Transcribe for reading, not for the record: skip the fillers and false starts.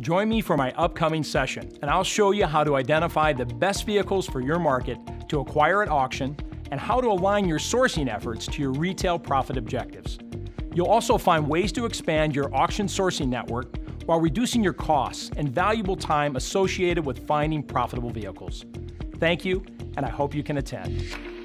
Join me for my upcoming session, and I'll show you how to identify the best vehicles for your market to acquire at auction and how to align your sourcing efforts to your retail profit objectives. You'll also find ways to expand your auction sourcing network while reducing your costs and valuable time associated with finding profitable vehicles. Thank you, and I hope you can attend.